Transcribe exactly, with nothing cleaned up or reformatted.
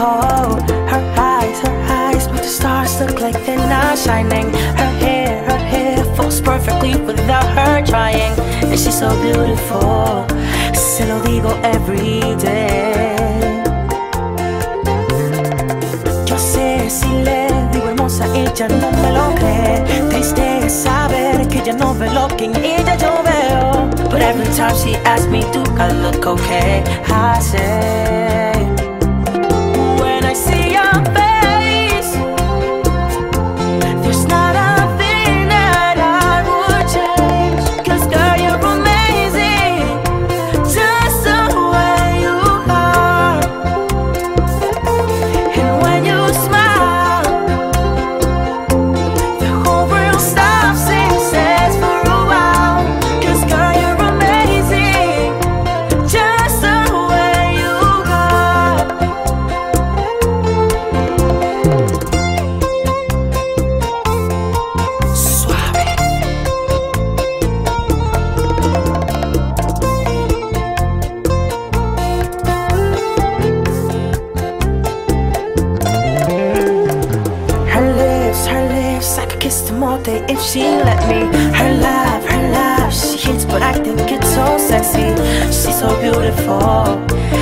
Her eyes, her eyes make the stars look like they're not shining. Her hair, her hair falls perfectly without her trying. And she's so beautiful, se lo digo every day. Yo sé, si le digo hermosa, ella no me lo cree. Triste es saber que ella no ve lo que en ella yo veo. But every time she asks me, do I look okay? I say, when I see your face, there's not a thing that I would change. 'Cause girl, you're amazing, just the way you are. And when you smile, the whole world stops and says for a while. 'Cause girl, you're amazing, just the way you are. Suave. Her lips, her lips, I could kiss them all day if she let me. Her laugh, her laugh, she hits but I think it's so sexy. She's so beautiful,